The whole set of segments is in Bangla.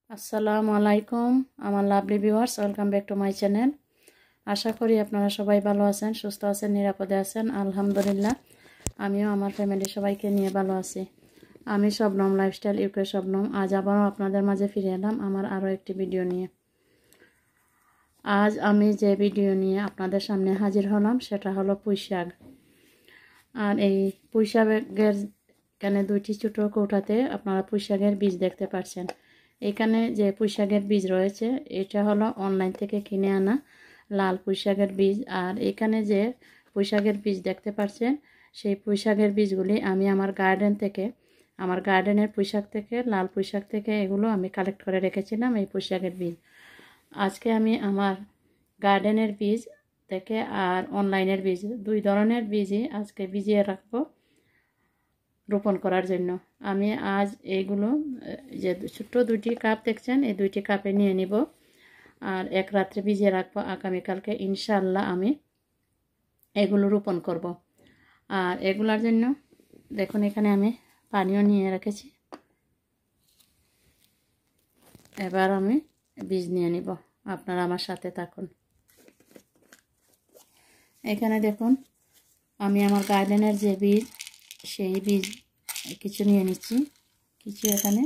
আসসালামু আলাইকুম আমার lovely viewers, welcome back to my channel. আশা করি আপনারা সবাই ভালো আছেন, সুস্থ আছেন, নিরাপদে আছেন। আলহামদুলিল্লাহ আমিও আমার ফ্যামিলি সবাইকে নিয়ে ভালো আছি। আমি শবনম লাইফস্টাইল ইউকে শবনম আজ আবারও আপনাদের মাঝে ফিরে এলাম আমার আরও একটি ভিডিও নিয়ে। আজ আমি যে ভিডিও নিয়ে আপনাদের সামনে হাজির হলাম সেটা হলো পুঁই শাক। আর এই পুঁই শাকের এখানে দুইটি ছোটো কৌটাতে আপনারা পুঁই শাকের বীজ দেখতে পাচ্ছেন। এখানে যে পুঁই শাকের বীজ রয়েছে এটা হলো অনলাইন থেকে কিনে আনা লাল পুঁই শাকের বীজ। আর এখানে যে পুঁই শাকের বীজ দেখতে পাচ্ছেন সেই পুঁই শাকের বীজগুলি আমি আমার গার্ডেন থেকে, আমার গার্ডেনের পুঁই শাক থেকে, লাল পুঁই শাক থেকে এগুলো আমি কালেক্ট করে রেখেছিলাম এই পুঁই শাকের বীজ। আজকে আমি আমার গার্ডেনের বীজ থেকে আর অনলাইনের বীজ দুই ধরনের বীজই আজকে ভিজিয়ে রাখবো রোপণ করার জন্য। আমি আজ এইগুলো যে ছোট্ট দুইটি কাপ দেখছেন এই দুইটি কাপে নিয়ে নিব আর এক রাত্রে ভিজিয়ে রাখবো। আগামীকালকে ইনশাল্লাহ আমি এগুলো রোপণ করব। আর এগুলোর জন্য দেখুন এখানে আমি পানিও নিয়ে রেখেছি। এবার আমি বীজ নিয়ে নিব, আপনারা আমার সাথে থাকুন। এখানে দেখুন আমি আমার গার্ডেনের যে বীজ সেই বীজ কিছু নিয়ে নিচ্ছি, কিছু এখানে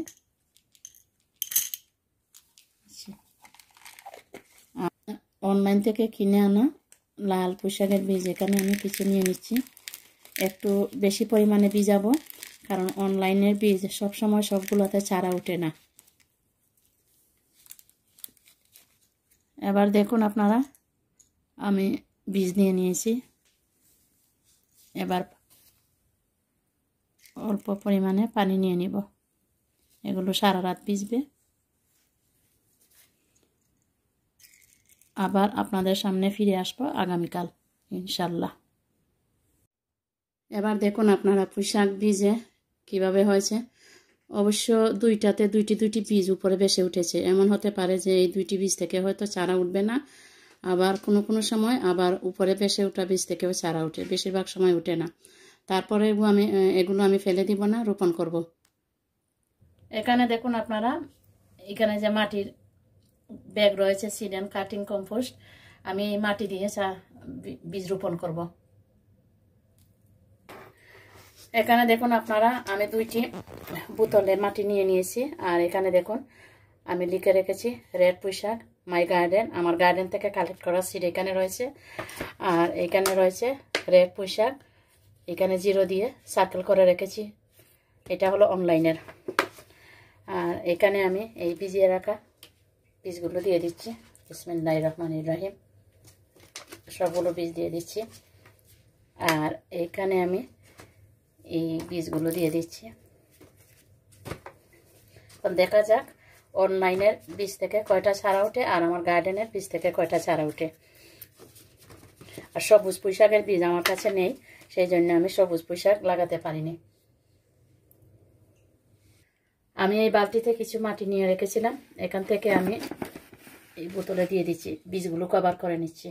অনলাইন থেকে কিনে আনা লাল পুঁই শাকের বীজ এখানে আমি কিছু নিয়ে নিচ্ছি। একটু বেশি পরিমাণে ভিজাবো কারণ অনলাইনের বীজ সবসময় সবগুলোতে চারা ওঠে না। এবার দেখুন আপনারা আমি বীজ নিয়ে নিয়েছি। এবার অল্প পরিমাণে পানি নিয়ে নিব, এগুলো সারা রাত ভিজবে। আবার আপনাদের সামনে ফিরে আসবো আগামীকাল ইনশাল্লাহ। এবার দেখুন আপনারা পুঁই শাক বীজে কীভাবে হয়েছে। অবশ্য দুইটাতে দুইটি বীজ উপরে ভেসে উঠেছে। এমন হতে পারে যে এই দুইটি বীজ থেকে হয়তো চারা উঠবে না, আবার কোনো সময় আবার উপরে ভেসে ওঠা বীজ থেকেও চারা উঠে, বেশিরভাগ সময় উঠে না। তারপরে এগুলো আমি ফেলে দিব না, রোপণ করব। এখানে দেখুন আপনারা এখানে যে মাটির ব্যাগ রয়েছে সিড অ্যান্ড কাটিং কম্পোস্ট, আমি এই মাটি দিয়ে বীজ রোপণ করব। এখানে দেখুন আপনারা আমি দুইটি বোতলে মাটি নিয়ে নিয়েছি। আর এখানে দেখুন আমি লিখে রেখেছি রেড পুঁই শাক মাই গার্ডেন, আমার গার্ডেন থেকে কালেক্ট করা সিড এখানে রয়েছে। আর এখানে রয়েছে রেড পুঁই শাক, এখানে 0 দিয়ে সার্কেল করে রেখেছি, এটা হলো অনলাইনের। আর এখানে আমি এই ভিজিয়ে রাখা বীজগুলো দিয়ে দিচ্ছি। বিসমিল্লাহির রহমানির রহিম, সবগুলো বীজ দিয়ে দিচ্ছি। আর এখানে আমি এই বীজগুলো দিয়ে দিচ্ছি। দেখা যাক অনলাইনের বীজ থেকে কয়টা চারা ওঠে আর আমার গার্ডেনের বীজ থেকে কয়টা চারা ওঠে। আর সবুজ পুঁই শাকের বীজ আমার কাছে নেই, সেই জন্য আমি সবুজ পুঁই শাক লাগাতে পারিনি। আমি এই বালতিতে কিছু মাটি নিয়ে রেখেছিলাম, এখান থেকে আমি এই বোতলে দিয়ে দিচ্ছি, বীজগুলো কভার করে নিচ্ছি।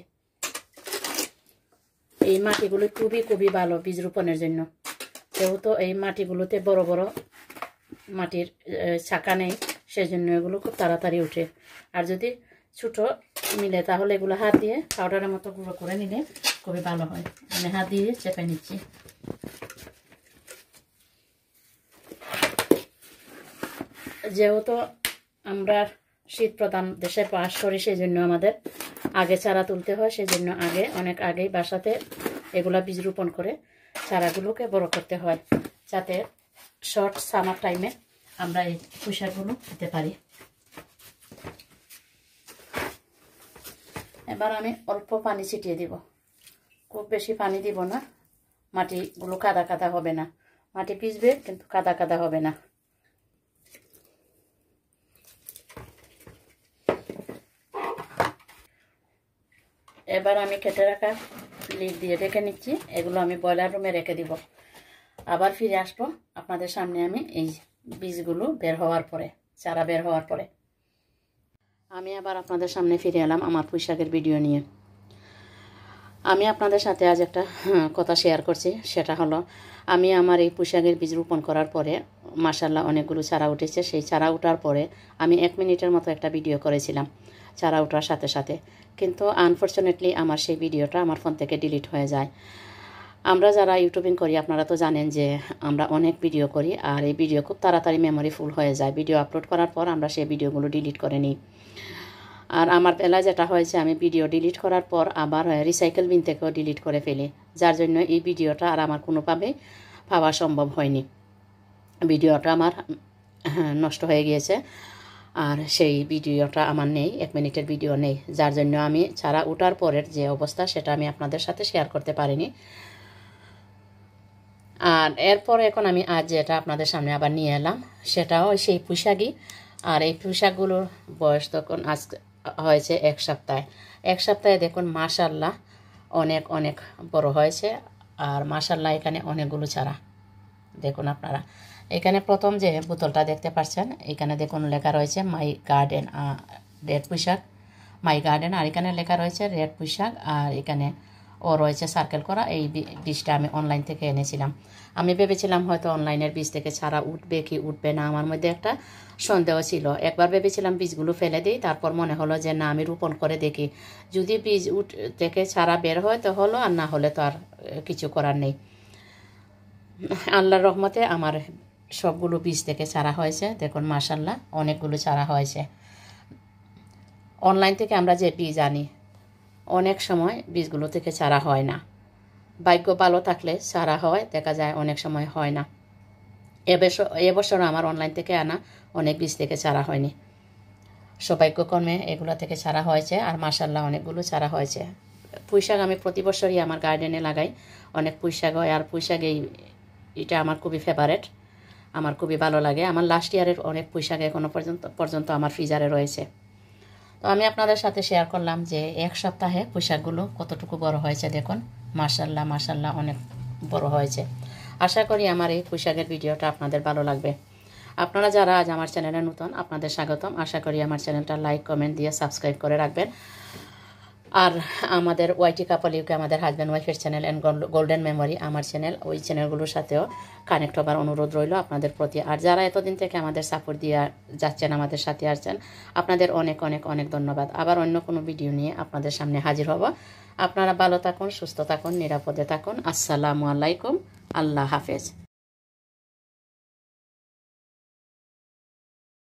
এই মাটিগুলো খুবই ভালো বীজ রোপণের জন্য, যেহেতু এই মাটিগুলোতে বড় বড় মাটির ছাকা নেই, সেজন্য এগুলো খুব তাড়াতাড়ি উঠে। আর যদি ছোট মিলে তাহলে এগুলো হাত দিয়ে পাউডারের মতো গুঁড়ো করে নিলে খুবই ভালো হয়। আমি হাত দিয়ে চেপে নিচ্ছি। যেহেতু আমরা শীত প্রধান দেশে বাস করি সেই জন্য আমাদের আগে চারা তুলতে হয়, সেই জন্য অনেক আগেই বাসাতে এগুলা বীজ রোপণ করে চারাগুলোকে বড় করতে হয়, যাতে শর্ট সামার টাইমে আমরা এই পুঁই শাকগুলো দিতে পারি। এবার আমি অল্প পানি ছিটিয়ে দিব, খুব বেশি পানি দিব না, মাটিগুলো কাদা কাদা হবে না। মাটি ভিজবে কিন্তু কাদা কাদা হবে না। এবার আমি কেটে রাখা লিড দিয়ে রেখে নিচ্ছি, এগুলো আমি বয়লার রুমে রেখে দিব। আবার ফিরে আসবো আপনাদের সামনে আমি এই বীজগুলো বের হওয়ার পরে, চারা বের হওয়ার পরে। আমি আবার আপনাদের সামনে ফিরে এলাম আমার পুঁই শাকের ভিডিও নিয়ে। আমি আপনাদের সাথে আজ একটা কথা শেয়ার করছি, সেটা হলো আমি আমার এই পুঁই শাকের বীজ রোপণ করার পরে মাশাআল্লাহ অনেকগুলো চারা উঠেছে। সেই চারা ওঠার পরে আমি 1 মিনিটের মতো একটা ভিডিও করেছিলাম চারা ওঠার সাথে সাথে, কিন্তু আনফরচুনেটলি আমার সেই ভিডিওটা আমার ফোন থেকে ডিলিট হয়ে যায়। আমরা যারা ইউটিউবিং করি আপনারা তো জানেন যে আমরা অনেক ভিডিও করি, আর এই ভিডিও খুব তাড়াতাড়ি মেমোরি ফুল হয়ে যায়। ভিডিও আপলোড করার পর আমরা সেই ভিডিওগুলো ডিলিট করে নিই। আর আমার বেলায় যেটা হয়েছে, আমি ভিডিও ডিলিট করার পর আবার রিসাইকেল বিন থেকেও ডিলিট করে ফেলি, যার জন্য এই ভিডিওটা আর আমার কোনোভাবেই পাওয়া সম্ভব হয়নি। ভিডিওটা আমার নষ্ট হয়ে গিয়েছে, আর সেই ভিডিওটা আমার নেই, 1 মিনিটের ভিডিও নেই, যার জন্য আমি চারা ওঠার পরের যে অবস্থা সেটা আমি আপনাদের সাথে শেয়ার করতে পারিনি। আর এরপর এখন আমি আজ যেটা আপনাদের সামনে আবার নিয়ে এলাম সেটাও সেই পুঁইশাকই। আর এই পুঁইশাকগুলোর বয়স তখন আজ হয়েছে 1 সপ্তাহে। 1 সপ্তাহে দেখুন মাশাআল্লাহ অনেক অনেক বড় হয়েছে। আর মাশাআল্লাহ এখানে অনেকগুলো চারা দেখুন আপনারা। এখানে প্রথম যে বোতলটা দেখতে পাচ্ছেন, এখানে দেখুন লেখা রয়েছে মাই গার্ডেন রেড পুঁইশাক, মাই গার্ডেন। আর এখানে লেখা রয়েছে রেড পুঁইশাক, আর এখানে রয়েছে সার্কেল করা। এই বীজটা আমি অনলাইন থেকে এনেছিলাম। আমি ভেবেছিলাম হয়তো অনলাইনের বীজ থেকে চারা উঠবে কি উঠবে না, আমার মধ্যে একটা সন্দেহ ছিল। একবার ভেবেছিলাম বীজগুলো ফেলে দিই, তারপর মনে হলো যে না, আমি রোপণ করে দেখি, যদি বীজ থেকে চারা বের হয় তো হলো, আর না হলে তো আর কিছু করার নেই। আল্লাহর রহমতে আমার সবগুলো বীজ থেকে চারা হয়েছে। দেখুন মাশাআল্লাহ অনেকগুলো চারা হয়েছে। অনলাইন থেকে আমরা যে বীজ আনি অনেক সময় বীজগুলো থেকে চারা হয় না। ভাগ্য ভালো থাকলে চারা হয়, দেখা যায় অনেক সময় হয় না। এবছর আমার অনলাইন থেকে আনা অনেক বীজ থেকে চারা হয়নি, সৌভাগ্যক্রমে এগুলো থেকে চারা হয়েছে। আর মাশাআল্লাহ অনেকগুলো চারা হয়েছে। পুঁইশাক আমি প্রতি বছরই আমার গার্ডেনে লাগাই, অনেক পুঁইশাক হয়। আর পুঁইশাক এটা আমার খুবই ফেভারেট, আমার খুবই ভালো লাগে। আমার লাস্ট ইয়ারের অনেক পুঁইশাক এখনও পর্যন্ত আমার ফ্রিজারে রয়েছে। তো আমি আপনাদের সাথে শেয়ার করলাম যে 1 সপ্তাহে পুঁইশাকগুলো কতটুকু বড় হয়েছে। দেখুন মাশাআল্লাহ মাশাআল্লাহ অনেক বড় হয়েছে। আশা করি আমার এই পুঁইশাকের ভিডিওটা আপনাদের ভালো লাগবে। আপনারা যারা আজ আমার চ্যানেলে নতুন, আপনাদের স্বাগতম। আশা করি আমার চ্যানেলটা লাইক কমেন্ট দিয়ে সাবস্ক্রাইব করে রাখবেন। আর আমাদের ওয়াইটি কাপল ইউকে, আমাদের হাজব্যান্ড ওয়াইফের চ্যানেল অ্যান্ড গোল্ডেন মেমোরি আমার চ্যানেল, ওই চ্যানেলগুলোর সাথেও কানেক্ট হবার অনুরোধ রইল আপনাদের প্রতি। আর যারা এতদিন থেকে আমাদের সাপোর্ট দিয়ে যাচ্ছেন, আমাদের সাথে আসছেন, আপনাদের অনেক অনেক অনেক ধন্যবাদ। আবার অন্য কোনো ভিডিও নিয়ে আপনাদের সামনে হাজির হব। আপনারা ভালো থাকুন, সুস্থ থাকুন, নিরাপদে থাকুন। আসসালামু আলাইকুম, আল্লাহ হাফেজ।